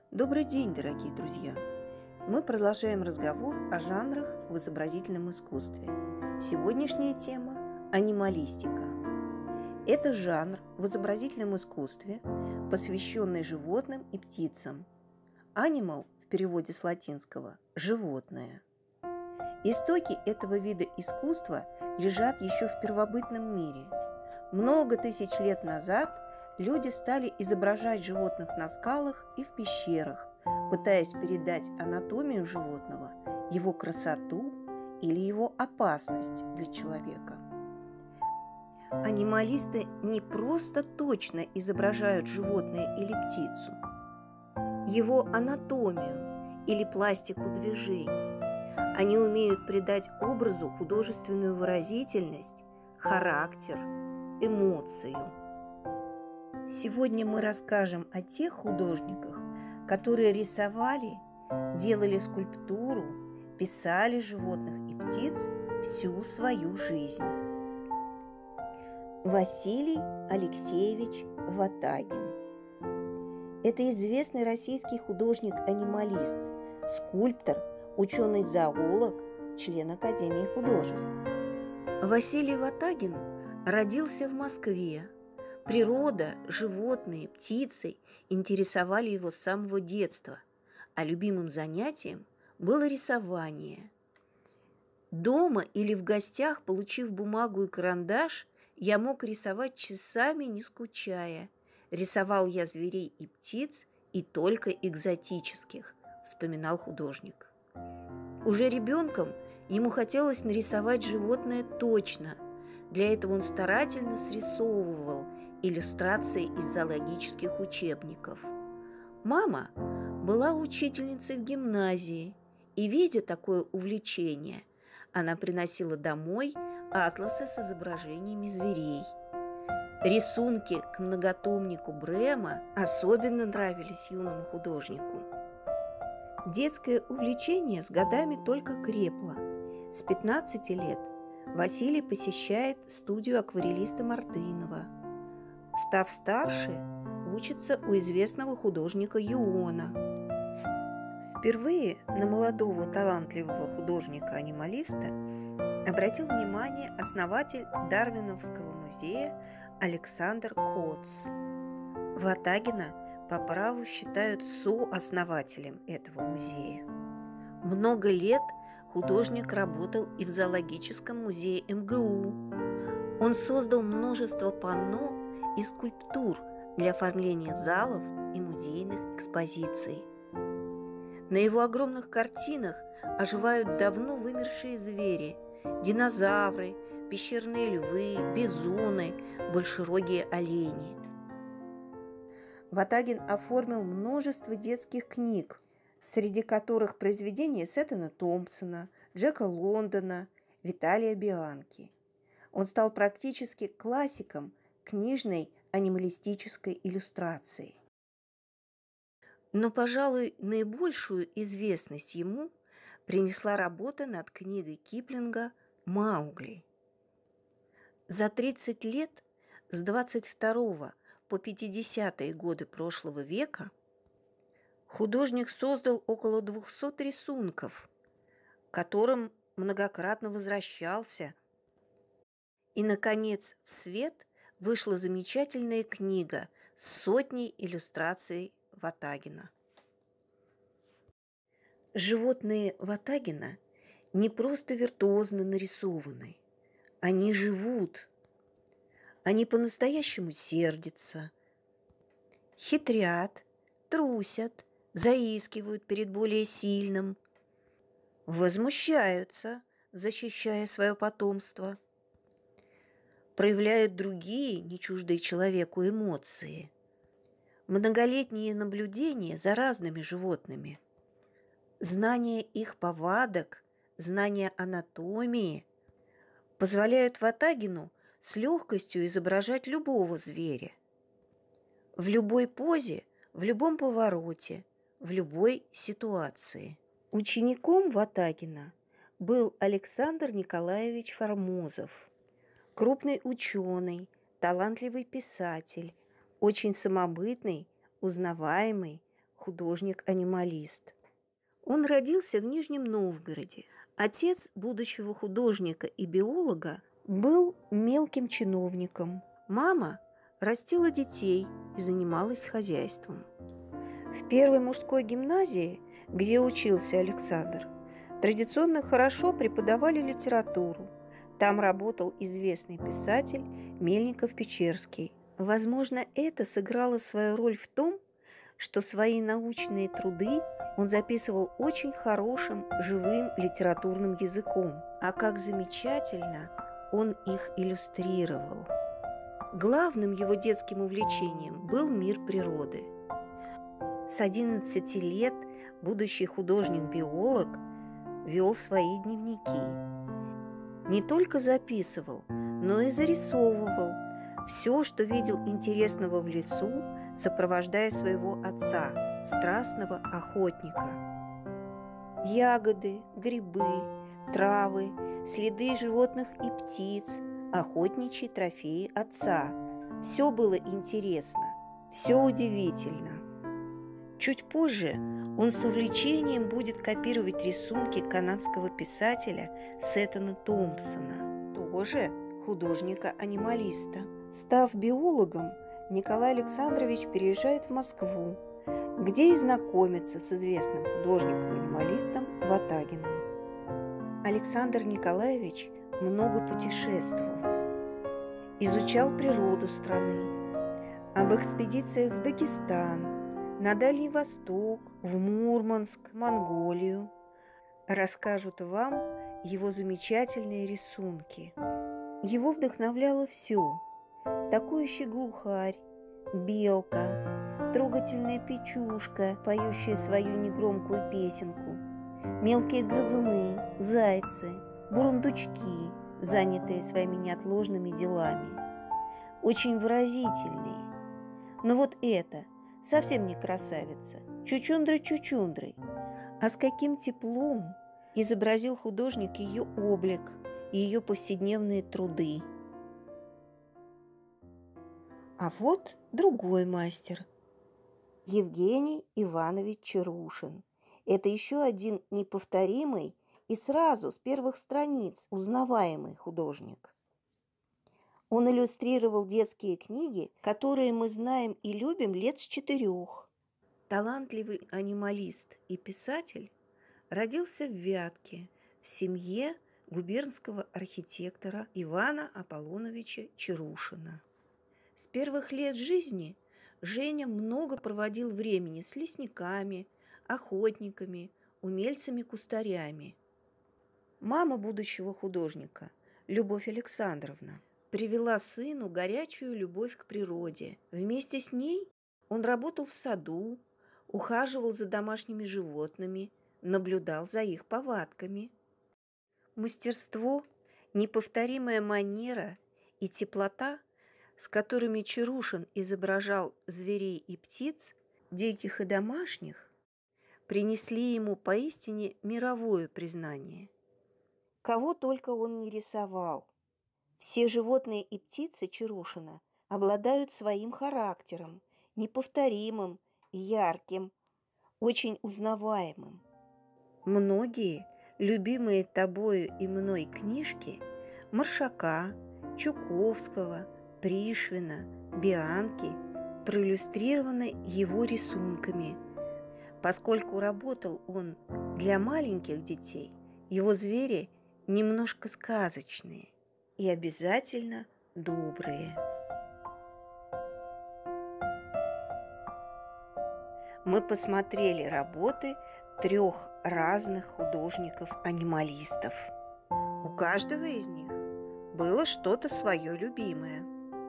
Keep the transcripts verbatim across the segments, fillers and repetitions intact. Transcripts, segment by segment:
Добрый день, дорогие друзья! Мы продолжаем разговор о жанрах в изобразительном искусстве. Сегодняшняя тема – анималистика. Это жанр в изобразительном искусстве, посвященный животным и птицам. Animal в переводе с латинского – животное. Истоки этого вида искусства лежат еще в первобытном мире. Много тысяч лет назад люди стали изображать животных на скалах и в пещерах, пытаясь передать анатомию животного, его красоту или его опасность для человека. Анималисты не просто точно изображают животное или птицу, его анатомию или пластику движений. Они умеют придать образу художественную выразительность, характер, эмоцию. Сегодня мы расскажем о тех художниках, которые рисовали, делали скульптуру, писали животных и птиц всю свою жизнь. Василий Алексеевич Ватагин. Это известный российский художник-анималист, скульптор, ученый-зоолог, член Академии художеств. Василий Ватагин родился в Москве. Природа, животные, птицы интересовали его с самого детства, а любимым занятием было рисование. Дома или в гостях, получив бумагу и карандаш, я мог рисовать часами, не скучая. Рисовал я зверей и птиц, и только экзотических, вспоминал художник. Уже ребенком ему хотелось нарисовать животное точно. Для этого он старательно срисовывал иллюстрации из зоологических учебников. Мама была учительницей в гимназии, и, видя такое увлечение, она приносила домой атласы с изображениями зверей. Рисунки к многотомнику Брема особенно нравились юному художнику. Детское увлечение с годами только крепло. С пятнадцати лет Василий посещает студию акварелиста Мартынова. Став старше, учится у известного художника Юона. Впервые на молодого талантливого художника-анималиста обратил внимание основатель Дарвиновского музея Александр Коц. Ватагина по праву считают сооснователем этого музея. Много лет художник работал и в зоологическом музее эм гэ у. Он создал множество панно и скульптур для оформления залов и музейных экспозиций. На его огромных картинах оживают давно вымершие звери – динозавры, пещерные львы, бизоны, большерогие олени. Ватагин оформил множество детских книг, среди которых произведения Сеттона Томпсона, Джека Лондона, Виталия Бианки. Он стал практически классиком книжной анималистической иллюстрации. Но, пожалуй, наибольшую известность ему принесла работа над книгой Киплинга «Маугли». За тридцать лет, с двадцать второго по пятидесятые годы прошлого века, художник создал около двухсот рисунков, к которым многократно возвращался. И, наконец, в свет вышла замечательная книга с сотней иллюстраций Ватагина. Животные Ватагина не просто виртуозно нарисованы, они живут. Они по-настоящему сердятся, хитрят, трусят, заискивают перед более сильным, возмущаются, защищая свое потомство, проявляют другие, не чуждые человеку, эмоции. Многолетние наблюдения за разными животными, знание их повадок, знание анатомии позволяют Ватагину с легкостью изображать любого зверя. В любой позе, в любом повороте, в любой ситуации. Учеником Ватагина был Александр Николаевич Формозов, крупный ученый, талантливый писатель, очень самобытный, узнаваемый, художник-анималист. Он родился в Нижнем Новгороде. Отец будущего художника и биолога был мелким чиновником. Мама растила детей и занималась хозяйством. В первой мужской гимназии, где учился Александр, традиционно хорошо преподавали литературу. Там работал известный писатель Мельников-Печерский. Возможно, это сыграло свою роль в том, что свои научные труды он записывал очень хорошим, живым литературным языком, а как замечательно он их иллюстрировал. Главным его детским увлечением был мир природы. С одиннадцати лет будущий художник-биолог вел свои дневники. Не только записывал, но и зарисовывал все, что видел интересного в лесу, сопровождая своего отца, страстного охотника. Ягоды, грибы, травы, следы животных и птиц, охотничьи трофеи отца. Все было интересно, все удивительно. Чуть позже он с увлечением будет копировать рисунки канадского писателя Сеттона Томпсона, тоже художника-анималиста. Став биологом, Николай Александрович переезжает в Москву, где и знакомится с известным художником-анималистом Ватагиным. Александр Николаевич много путешествовал, изучал природу страны. Об экспедициях в Дагестан, на Дальний Восток, в Мурманск, Монголию расскажут вам его замечательные рисунки. Его вдохновляло все: такующий глухарь, белка, трогательная печушка, поющая свою негромкую песенку, мелкие грызуны, зайцы, бурундучки, занятые своими неотложными делами. Очень выразительные. Но вот это совсем не красавица, чучундра-чучундрой. А с каким теплом изобразил художник ее облик и ее повседневные труды. А вот другой мастер – Евгений Иванович Чарушин. Это еще один неповторимый и сразу с первых страниц узнаваемый художник. Он иллюстрировал детские книги, которые мы знаем и любим лет с четырех. Талантливый анималист и писатель родился в Вятке в семье губернского архитектора Ивана Аполлоновича Чарушина. С первых лет жизни Женя много проводил времени с лесниками, охотниками, умельцами-кустарями. Мама будущего художника, Любовь Александровна, привела сыну горячую любовь к природе. Вместе с ней он работал в саду, ухаживал за домашними животными, наблюдал за их повадками. Мастерство, неповторимая манера и теплота, с которыми Чарушин изображал зверей и птиц, диких и домашних, принесли ему поистине мировое признание. Кого только он не рисовал. Все животные и птицы Чарушина обладают своим характером, неповторимым, ярким, очень узнаваемым. Многие любимые тобою и мной книжки Маршака, Чуковского, Пришвина, Бианки проиллюстрированы его рисунками. Поскольку работал он для маленьких детей, его звери немножко сказочные и обязательно добрые. Мы посмотрели работы трех разных художников-анималистов. У каждого из них было что-то свое любимое.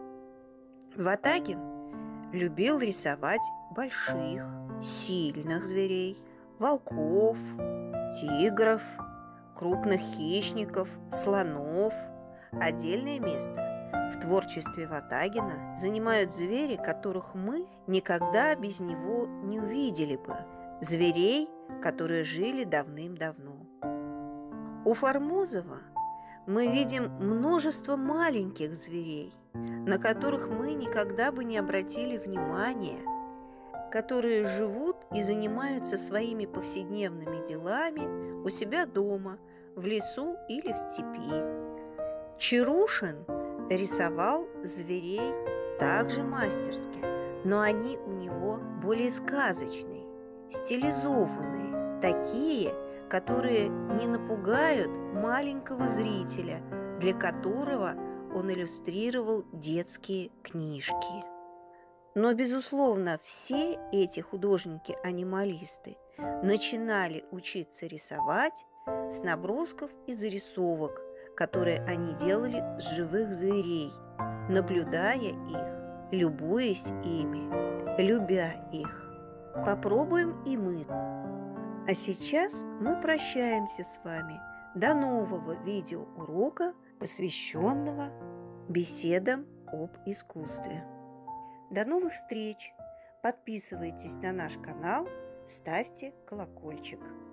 Ватагин любил рисовать больших, сильных зверей, волков, тигров, крупных хищников, слонов. Отдельное место в творчестве Ватагина занимают звери, которых мы никогда без него не увидели бы, зверей, которые жили давным-давно. У Формозова мы видим множество маленьких зверей, на которых мы никогда бы не обратили внимания. которые живут и занимаются своими повседневными делами у себя дома, в лесу или в степи. Чарушин рисовал зверей также мастерски, но они у него более сказочные, стилизованные, такие, которые не напугают маленького зрителя, для которого он иллюстрировал детские книжки. Но, безусловно, все эти художники-анималисты начинали учиться рисовать с набросков и зарисовок, которые они делали с живых зверей, наблюдая их, любуясь ими, любя их. Попробуем и мы. А сейчас мы прощаемся с вами. До нового видеоурока, посвященного беседам об искусстве. До новых встреч! Подписывайтесь на наш канал, ставьте колокольчик.